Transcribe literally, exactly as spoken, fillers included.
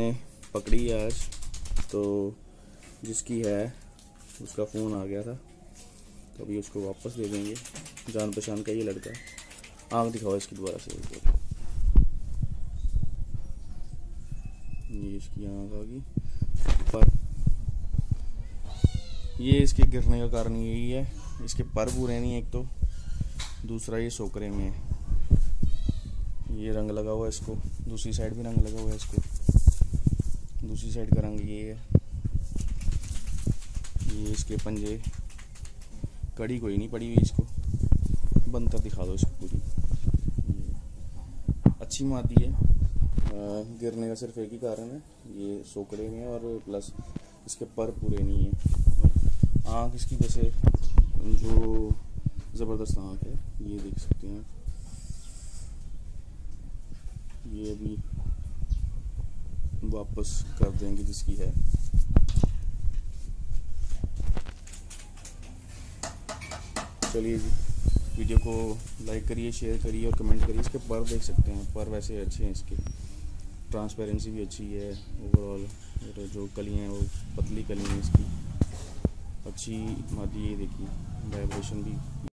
पकड़ी आज तो जिसकी है उसका फ़ोन आ गया था, तो अभी उसको वापस दे देंगे। जान पहचान का ये लड़का है। आँख दिखाओ इसकी दोबारा से। ये इसकी आँख आ गई, पर ये इसके गिरने का कारण यही है, इसके पर पूरे नहीं, एक तो दूसरा ये सोकरे में है, ये रंग लगा हुआ है इसको, दूसरी साइड भी रंग लगा हुआ है इसको, दूसरी साइड का रंग ये है। ये इसके पंजे, कड़ी कोई नहीं पड़ी हुई इसको, बनतर दिखा दो इसको पूरी। अच्छी मादी है, आ, गिरने का सिर्फ एक ही कारण है, ये सोकरे में है और प्लस इसके पर पूरे नहीं है। आँख इसकी वैसे जो ज़बरदस्त आँख है, ये देख सकते हैं। ये भी वापस कर देंगे जिसकी है। चलिए जी, वीडियो को लाइक करिए, शेयर करिए और कमेंट करिए। इसके पर देख सकते हैं, पर वैसे अच्छे हैं, इसके ट्रांसपेरेंसी भी अच्छी है ओवरऑल। और जो कली हैं वो पतली कली हैं इसकी, अच्छी मादी है। देखिए वाइब्रेशन भी